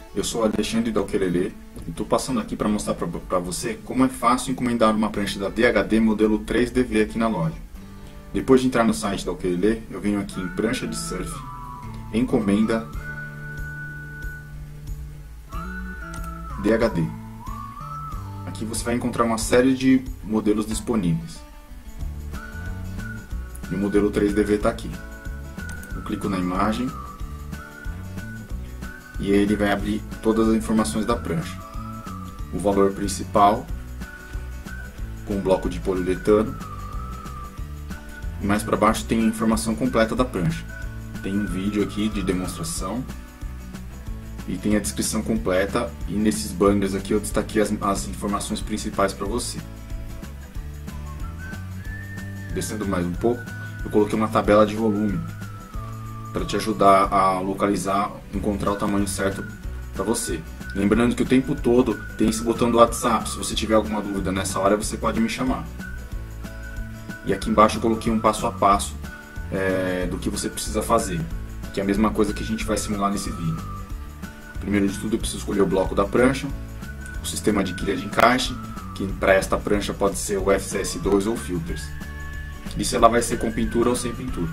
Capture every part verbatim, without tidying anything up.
eu sou Alexandre da Ukelele e estou passando aqui para mostrar para você como é fácil encomendar uma prancha da D H D modelo três D V aqui na loja. Depois de entrar no site da Ukelele, eu venho aqui em prancha de surf, encomenda D H D. Aqui você vai encontrar uma série de modelos disponíveis. E o modelo três D V está aqui. Eu clico na imagem e ele vai abrir todas as informações da prancha. O valor principal, com um bloco de poliuretano. E mais para baixo tem a informação completa da prancha. Tem um vídeo aqui de demonstração e tem a descrição completa, e nesses banners aqui eu destaquei as, as informações principais para você. Descendo mais um pouco, eu coloquei uma tabela de volume para te ajudar a localizar, encontrar o tamanho certo para você. Lembrando que o tempo todo tem esse botão do WhatsApp. Se você tiver alguma dúvida nessa hora, você pode me chamar. E aqui embaixo eu coloquei um passo a passo é, do que você precisa fazer, que é a mesma coisa que a gente vai simular nesse vídeo. Primeiro de tudo, eu preciso escolher o bloco da prancha, o sistema de quilha de encaixe, que para esta prancha pode ser o F C S dois ou filters. E se ela vai ser com pintura ou sem pintura.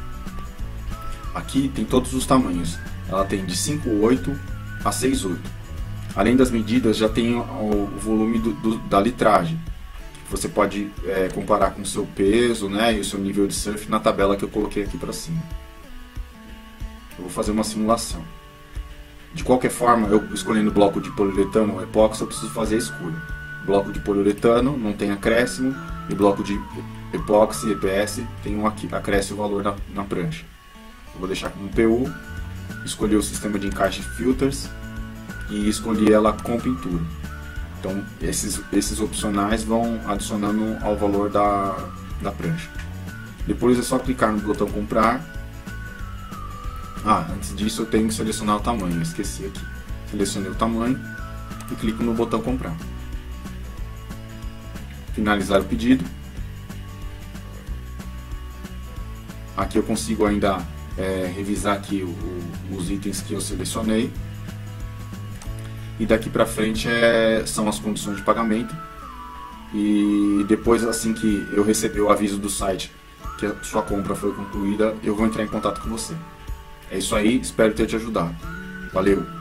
Aqui tem todos os tamanhos, ela tem de cinco oito a seis oito. Além das medidas, já tem o volume do, do, da litragem. Você pode é, comparar com o seu peso, né, e o seu nível de surf na tabela que eu coloquei aqui para cima. Eu vou fazer uma simulação. De qualquer forma, eu escolhendo o bloco de poliuretano ou epóxi, eu preciso fazer a escolha. Bloco de poliuretano não tem acréscimo, e bloco de epóxi, E P S, tem um aqui, acresce o valor na, na prancha. Eu vou deixar como P U, escolher o sistema de encaixe filters e escolher ela com pintura. Então esses, esses opcionais vão adicionando ao valor da, da prancha. Depois é só clicar no botão comprar. Ah, antes disso eu tenho que selecionar o tamanho, esqueci aqui. Selecionei o tamanho e clico no botão comprar. Finalizar o pedido. Aqui eu consigo ainda é, revisar aqui o, o, os itens que eu selecionei. E daqui para frente é, são as condições de pagamento. E depois, assim que eu receber o aviso do site que a sua compra foi concluída, eu vou entrar em contato com você. É isso aí, espero ter te ajudado. Valeu!